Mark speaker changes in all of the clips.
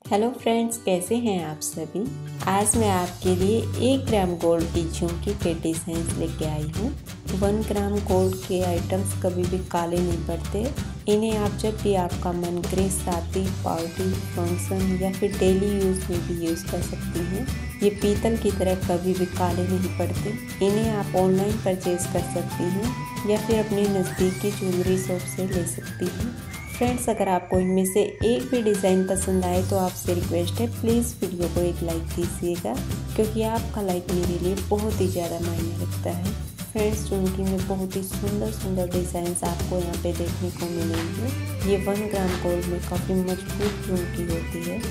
Speaker 1: Hello friends, कैसे हैं आप सभी। आज मैं आपके लिए 1 ग्राम गोल्ड की झुमकी के डिजाइन लेके आई हूँ। 1 ग्राम गोल्ड के आइटम्स कभी भी काले नहीं पड़ते। इन्हें आप जब भी आपका मन करे शादी, पार्टी, फंक्शन या फिर डेली यूज़ में भी यूज़ कर सकती हैं। ये पीतल की तरह कभी भी काले नहीं पड़ते। इन्हें आप ऑनलाइन परचेज कर सकती हैं या फिर अपने नज़दीकी ज्वेलरी शॉप से ले सकती हैं। फ्रेंड्स, अगर आपको इनमें से एक भी डिज़ाइन पसंद आए तो आपसे रिक्वेस्ट है, प्लीज़ वीडियो को एक लाइक दीजिएगा, क्योंकि आपका लाइक मेरे लिए बहुत ही ज़्यादा मायने रखता है। फ्रेंड्स, झुमकी में बहुत ही सुंदर सुंदर डिज़ाइंस आपको यहाँ पे देखने को मिलेंगे। ये 1 ग्राम गोल्ड में काफ़ी मजबूत झुमकी होती है।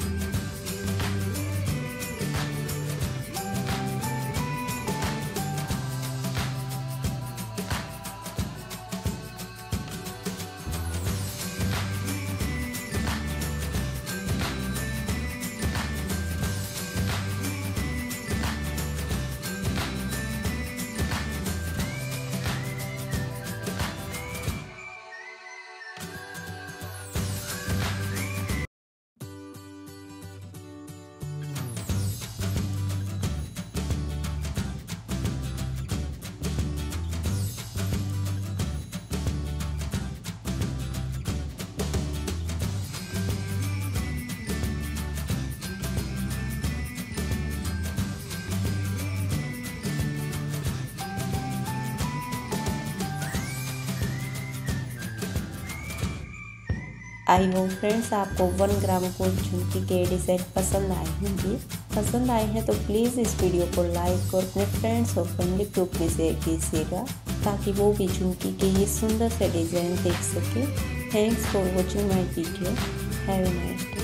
Speaker 1: आई होप फ्रेंड्स, आपको 1 ग्राम गोल्ड झुमकी के डिज़ाइन पसंद आए होंगे। पसंद आए हैं तो प्लीज़ इस वीडियो को लाइक और अपने फ्रेंड्स और फैमिली ग्रुप में शेयर कीजिएगा, ताकि वो भी झुमकी के ये सुंदर से डिज़ाइन देख सके। Thanks for watching my video. Have a nice day.